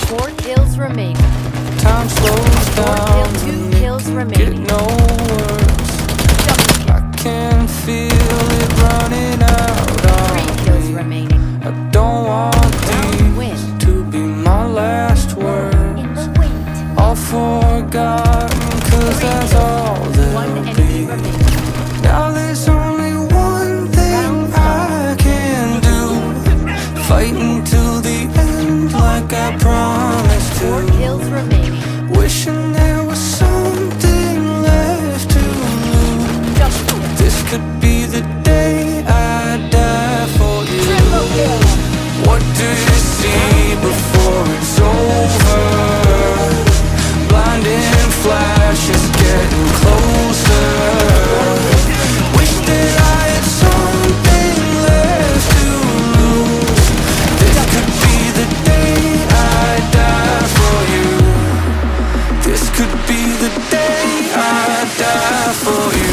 4 kills remaining. Time slows down. 2 kills remaining. Get no worse. I can feel it running out. 3 kills remaining. I don't want these to be my last words. All forgotten, cause that's all there'll be. Now there's only one thing I can do. Fight until the end like I promised to. 4 kills remaining. Wishing there was something left to lose. This could be the day I die for you. What do you see before it's over? Blinding flashes getting closer. Wish that I had something left to lose. This could be the day I die for you. This could be the day I die for you.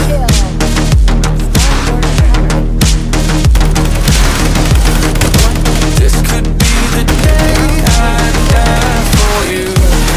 This could be the day I die for you.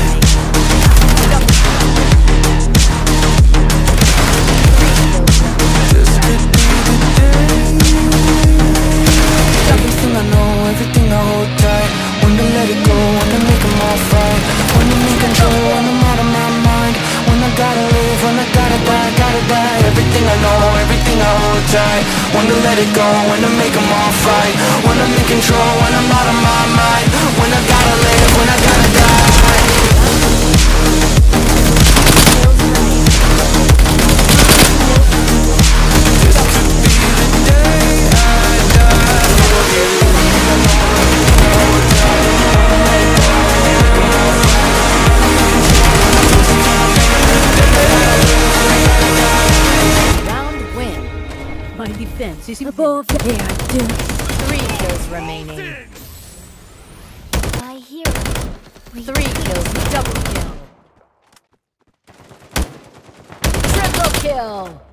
This could be the day. Everything I know, everything I hold tight. When to let it go, when to make them all fight. When I'm in control, when I'm out of my mind. When I gotta live, when I gotta die. Everything I know, everything I hold tight. When to let it go, when to make them all fight. When I'm in control, when I'm out of my mind. When I gotta live, when I gotta die. This could be the day I die for you. Round win. My defense is above the air. 3 kills remaining. I hear it. 3 kills. Double kill. Triple kill.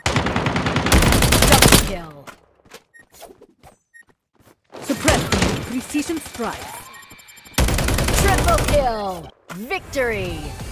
Double kill. Suppress them with precision strikes. Triple kill. Victory.